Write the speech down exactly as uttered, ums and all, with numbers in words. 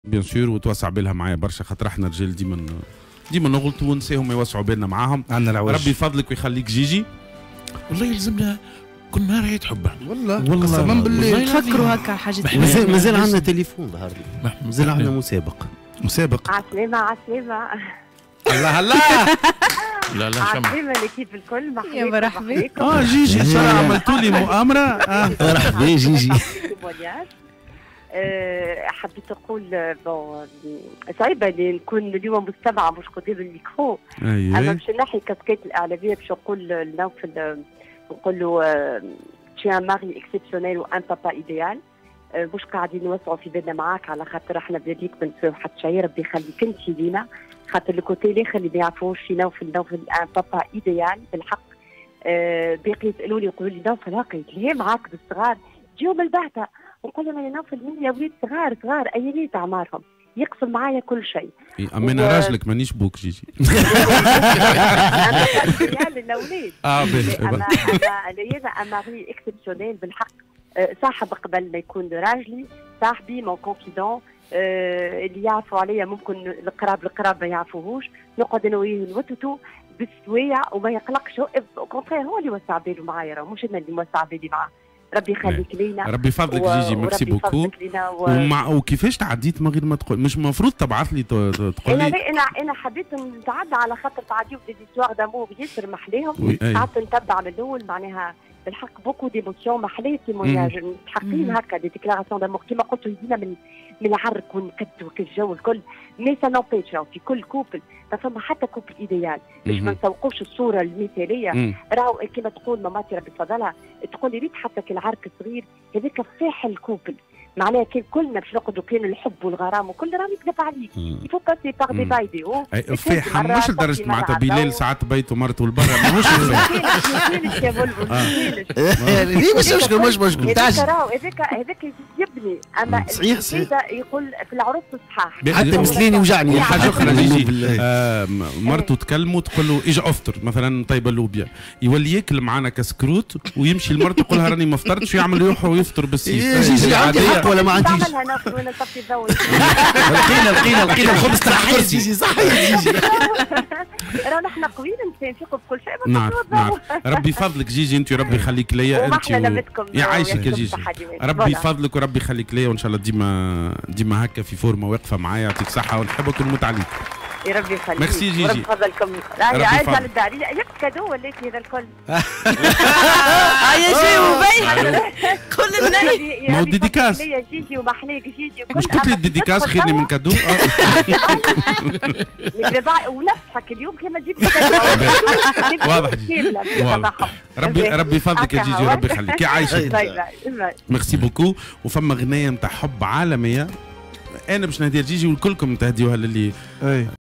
بيان سور وتوسع بالها معايا برشا خاطر احنا رجال ديما ديما نغلطوا ونساهم يوسعوا بالنا معاهم. عندنا العواج. ربي يفضلك ويخليك جيجي. والله يلزمنا كل نهار عيد حبه. والله والله قسما بالله تفكروا هكا حاجه. مازال مازال عندنا تليفون ظهر لي، مازال عندنا مسابق. مسابق. عسلامة عسلامة. الله الله. لا لا شمع. عسلامة لكيف الكل. يا مرحبا. اه جيجي ترى عملتوا لي مؤامرة. اه مرحبا جيجي. حبيت نقول بون صعيبة اللي نكون اليوم مستمعة مش قدام الميكرو. أما باش نحي كاسكيت الإعلامية باش نقول لنوفل نقول له tu es un mari exceptionnel و un papa idéal. مش قاعدين نوسعوا في بالنا معاك على خاطر احنا بيديك ما نساو حتى شيء. ربي يخليك انت لينا خاطر الكوتي الاخر اللي ما يعرفوش في نوفل نوفل ان بابا ايديال بالحق. أه باقي يسالوني يقولوا لي نوفل هكا يتلهي معاك بالصغار تجيهم البعثه ونقول لهم يا نوفل من يا وليد صغار صغار اياميت اعمارهم يقسم معايا كل شيء. اما انا راجلك مانيش بوك جيجي. انا ايديال للاولاد. اه باهي. اما اما انا ماري اكسبسيونيل بالحق. صاحب قبل ما يكون راجلي صاحبي مون كونفيدون. آه اللي يعرفوا عليا ممكن القراب القراب ما يعرفوهوش. نقعد انا وياه نوتتو بالسويع وما يقلقش. او كونترير هو اللي وسع باله معايا راه مش انا اللي موسع بالي معاه. ربي يخليك لينا. ربي يفضلك و... جيجي ميرسي بوكو. و... ومع وكيفاش تعديت من غير ما تقول؟ مش المفروض تبعث لي تقول لي؟ انا انا انا حبيت نتعدى على خاطر تعديو دي زيستوار دامور ياسر محليهم. قعدت نتبع من الاول معناها بالحق بوكو ديموسيون محلية تيمونياج متحقين هكا دي ديكلاراسيون دامور كيما قلت يجينا من من العرك والنكد والجو الكل. مي سا نوبيتش في كل كوبل فما حتى كوبل ايديال باش ما نسوقوش الصوره المثاليه. راهو كيما تقول ماماتي ربي تفضلها تقول لي ريت حتى كي العرك صغير هذاك فاح الكوبل معناها كان كلنا باش نقعدوا كان الحب والغرام وكل راه يكذب عليك. يفو باسي باغ دي بايديو فاح مش لدرجه معناتها بلال ساعات بيته مرته لبرا ماهوش ماكينش يا بلبل مش مشكل مش مشكل هذاك راهو هذاك هذاك يبني. اما صحيح صحيح يقول في العروس الصحاح حتى مسليني وجعني. حاجه اخرى جيجي مرته تكلمه تقول له اجا افطر مثلا طيبه اللوبيا يولي ياكل معانا كسكروت ويمشي لمرته يقول لها راني ما فطرتش ويعمل يروح ويفطر بالسيف. عندي حق ولا ما عنديش؟ نعملها ناخذ وانا نطفي الضوء. لقينا لقينا لقينا الخبز تاع الكرسي. جيجي صحيح جيجي. راه نحن قويين نفيقوا بكل شيء. نعم نعم. ربي يفضلك جيجي انت وربي يخليك ليا انت. يعيشك يا جيجي. ربي يفضلك وربي يخليك ليا وان شاء الله ديما ديما هكا في فورمه واقفه معايا. يعطيك صحه ونحبك ونموت عليك. يا ربي يخليك. ميرسي جيجي. ربي يفضلكم. راهي عايزه على الدار جبت كادو وليت هذا الكل. هيا شيء وبين كل الناس. ما هو ديديكاس. يا جيجي ومحليك جيجي. مش قلت لي الديديكاس خيرني من كادو. ونفسك اليوم كما جبت واضح جيجي. ربي ربي يفضلك يا جيجي وربي يخليك يعيشك. ميرسي بوكو. وفما غنية نتاع حب عالمية انا باش نهديها لجيجي والكلكم تهديوها للي